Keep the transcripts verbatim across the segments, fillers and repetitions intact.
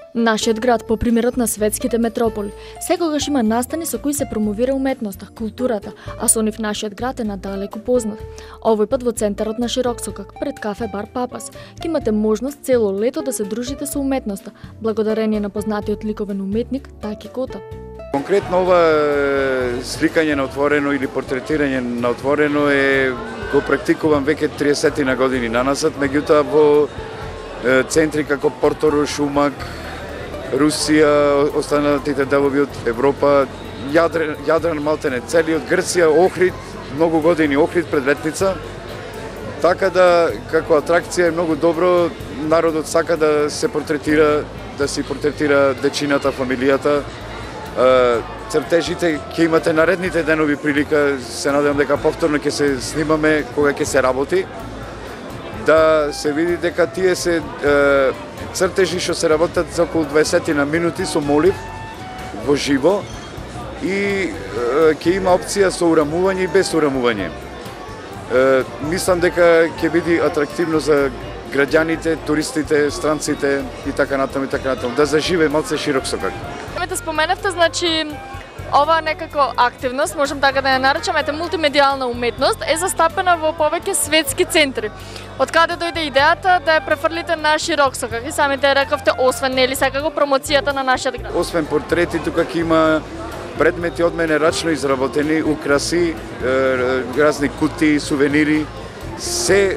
Нашиот град, по примерот на светските метрополи, секогаш има настани со кои се промовира уметноста, културата, а со нив нашиот град е надалеку познат. Овој пат во центарот на Широксокак, пред кафе бар Папас, ќе имате можност цело лето да се дружите со уметноста, благодарение на познатиот ликовен уметник Таки Кота. Конкретно ова сликање на отворено или портретирање на отворено е го практикувам веќе триесет на години наназад, меѓутоа во центри како Порторо, Шумак, Русија, останатите делови од Европа, Јадран, Јадран Малтене, целиот Грција, Охрид, многу години Охрид пред летница. Така да, како атракција е многу добро, народот сака да се портретира, да си портретира дечината, фамилијата. Цртежите ќе имате наредните денови прилика, се надевам дека повторно ќе се снимаме кога ќе се работи, да се види дека тие се е, цртежи што се работат за околу дваесет на минути со молив во живо и е, ќе има опција со урамување и без урамување. Е, мислам дека ќе биде атрактивно за граѓаните, туристите, странците и така натаму и така натаму, да заживее малце Широксокак. Ете споменавте, значи, ова некако активност, можем така да ја наречам, ете мултимедијална уметност, е застапена во повеќе светски центри. Од каде дојде идејата да ја префрлите на Широксокак? И самите рековте, освен нели секако промоцијата на нашиот град. Освен портрети, тука ќе има предмети од мене рачно изработени, украси, разни кутии, сувенири, се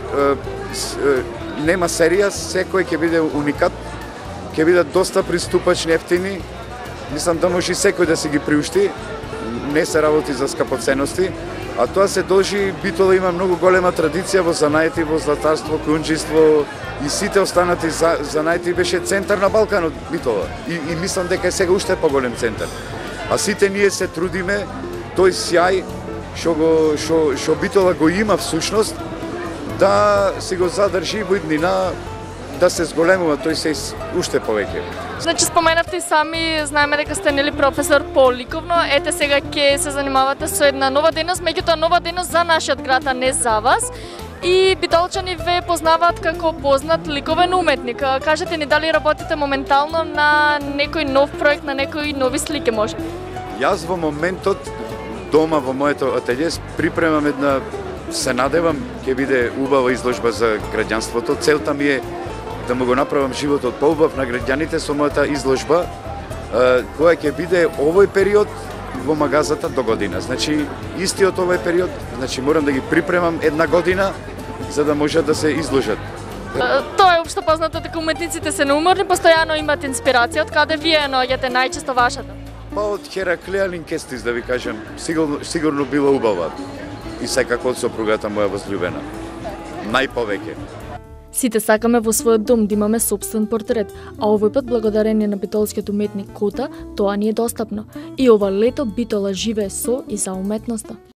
нема серија, секој ќе биде уникат, ќе бидат доста приступачни, ефтини. Мислам да може и секој да си ги приушти, не се работи за скапоценности, а тоа се должи, Битола има многу голема традиција во занаети, во златарство, кунџиство и сите останати занаети, беше центар на Балканот Битола. И, и мислам дека е сега уште поголем центар. А сите ние се трудиме, тој сјај што го што што Битола го има всушност, да си го задржи во иднина, да се зголемува тој се уште повеќе. Значи споменавте и сами, знаеме дека сте нели професор по ликовно, ете сега ќе се занимавате со една нова дејност, меѓутоа нова дејност за нашиот град, а не за вас. И битолчани ве познаваат како познат ликовен уметник. Кажете ни дали работите моментално на некој нов проект, на некои нови слики може? Јас во моментот дома во моето ателје припремам една, се надевам, ќе биде убава изложба за граѓанството. Целта ми е да му го направам животот поубав на граѓаните со мојата изложба, која ќе биде овој период во магазата до година. Значи, истиот овој период, значи морам да ги припремам една година за да можат да се изложат. Тоа е општо познато дека уметниците се неуморни, постојано имат инспирација. Од каде вие наоѓате најчесто вашата? Па од Хераклеја Линкестис, да ви кажам, сигурно, сигурно била убава. И секако од сопругата моја возлюбена. Најповеќе. Сите сакаме во својот дом да имаме сопствен портрет, а овој пат благодарение на битолскиот уметник Кота, тоа ни е достапно. И ова лето Битола живее со и за уметноста.